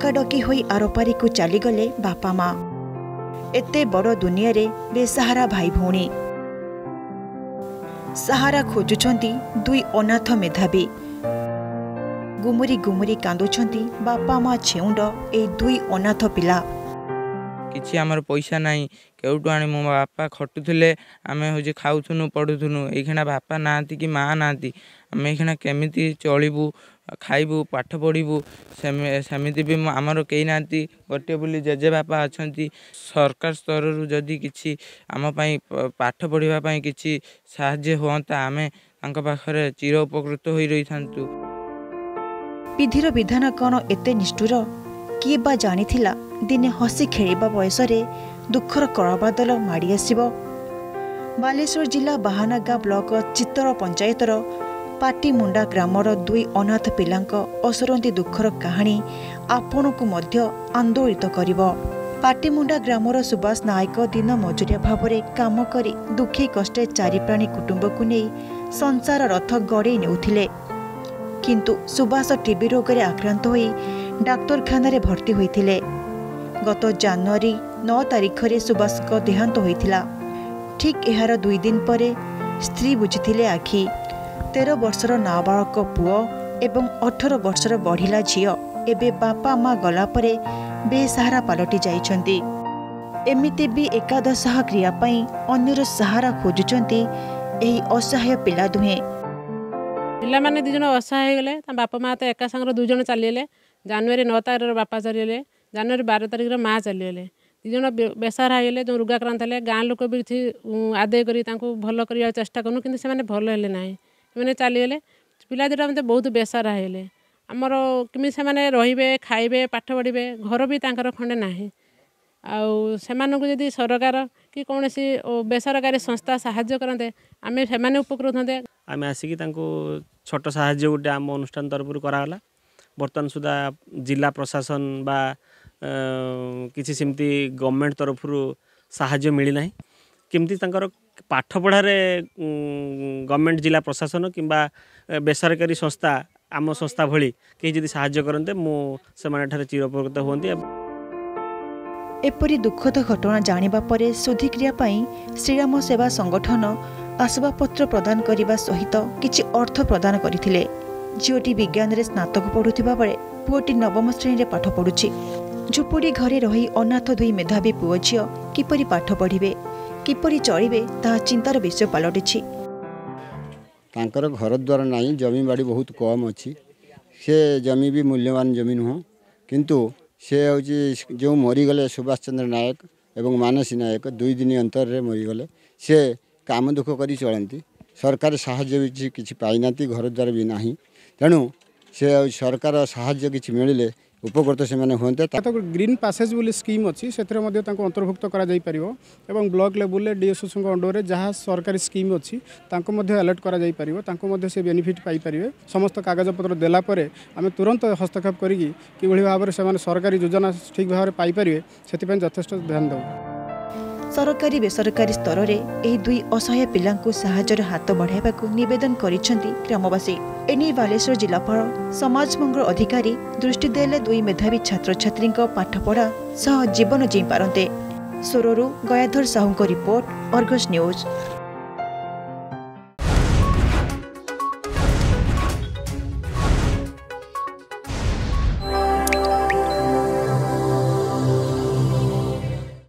डकाडकी होई आरपारी को चलीगले बापा माँ। एते बड़ दुनिया रे बेसहारा भाई भौणी सहारा खोजुछंती दुई अनाथ मेधावी। गुमुरी गुमुरी कांदुछंती बापा माँ छेउंड ए दुई अनाथ पिला। किछि आमर पैसा नाही केउटु आनी मो बापा खटुथिले आमे होजे खाउथुनु पढुथुनु एखना बापा नांती कि माँ नांती आमे एखना केमिति चलिबु खाइबु पाठ पढिबु सेमिति भी आमर केही नांती गोटे बोली जेजे बापा अछंती। सरकार स्तर रु जदी किछि आम पई पाठ पढिबा पई किछि सहाय्य होंता आमे तांक पाखरे चिर उपकृत होई रही थांतु। विधिर विधान कौन एते निष्ठुर किए बा जानिथिला दिने हसी खेलिबा बयसरे दुखर कड़ाबादल माड़ी आसिबो। बालेश्वर जिला बाहानागा ब्लॉक चित्तर पंचायतर पाटीमुंडा ग्रामर दुई अनाथ पिलांक असरंती दुखर कहानी आपण को मध्य आंदोलित करिवो। पाटीमुंडा ग्रामर सुभाष नायक दिन मजुरिया भावरे काम करी दुखी कष्टे चारि प्राणी कुटुंब को नहीं संसार रथ गड़े नेउथिले। किंतु सुभाष टीबी रोग रे आक्रांत होई डाक्तरखाना रे भर्ती होइथिले। गत जनवरी 9 तारिख रे सुभाष को देहांत होइथिला। ठीक एहार 2 दिन परे स्त्री बुझिथिले आखि। 13 वर्षर नाबालक पुओ एवं 18 वर्षर बढ़िला झियो एबे बापा माँ गला परे बेसहारा पलटि जाइछंती। एमिति भी एकादशः क्रिया पई अन्यर सहारा खोजुचंती एही असहाय पिला दुहे। पिला माने दुजन असहाय गले बापा माँ तो एका संग दुजन चलीगले। जनवरी 9 तारिख बापा चलीगले, जनवरी 12 तारिख माँ चलीगले। दुजन बेसहारा होगले जो रोगाक्रांत हेले गाँ लोक भी आदाय करी भल कर चेष्टा करूँ कि से भल हेले ना मैंने चलीगले। पिला दुटा मत बहुत बेसहारा हेले आमर किमी से रे खाइबे पाठ पढ़े घर भी खंडे ना आदि सरकार कि कौन सी बेसरकारी संस्था साहाय्य करते आम से उपकृत होते। आम आसिक छोट साहाय्य गोटे आम अनुष्ठान तरफ कराला। बर्तमान सुधा जिला प्रशासन बा किसी सेमती गवर्नमेंट तरफ साहाय्य मिलना केमती पाठ पढ़ारे गवर्नमेंट जिला प्रशासन किंबा बेसरकारी संस्था आम संस्था भली कहीं जदि साहाय्य करते मुझे चिरउपकृत होती। एपरी दुखद घटना जानिबा परे शुद्धिक्रिया पई श्रीराम सेवा संगठन आसबाबपत्र प्रदान करने सहित किछि अर्थ प्रदान करथिले। झीओटी विज्ञान रे स्नातक पढ़ुथिबा बेले पुओटी 9म श्रेणी रे पाठ पढ़ुछि। झुपुड़ी घरे रही अनाथ दुई मेधावी पुओ झियो किपरि पाठ पढ़िबे किपरि चलिबे ता चिंतार विषय पलटिछि। तांकर घर द्वार नहीं जमी बाड़ी बहुत कम अच्छी से जमी भी मूल्यवान जमी नुह किंतु से हूँ जो मरीगले सुभाष चंद्र नायक एवं मानसी नायक 2 दिन अंतर रे मरीगले से काम दुख करी चलती। सरकार साहाय्य भी किसी पाईना घर द्वार भी नहीं तेणु से सरकार साहाय्य किसी मिले उपकृत से होते। ग्रीन पासेज बोली स्कीम अच्छी से अंतर्भुक्त कर ब्लॉक लेवल डीएसओ अंडर जहाँ सरकारी स्कीम अच्छी अलर्ट कर से बेनिफिट पाइपर। समस्त कागजपत्र देलापर आम तुरंत हस्तक्षेप करी भाव में सरकारी योजना ठीक भाव में पाइपर से यथेष्ट ध्यान दे। सरकारी बेसरकारी स्तर में यह दुई असहाय पिलांकु साहाय्यर हाथ बढ़ाइबा निवेदन करिसेंती ग्रामवासी। एनी बालेश्वर जिलापाल समाज मंगल अधिकारी दृष्टि देले दुई मेधावी छात्र छात्री पाठपढ़ा सह जीवन जी पारंते। सोररू Gayadhar Sahu report, Argus news.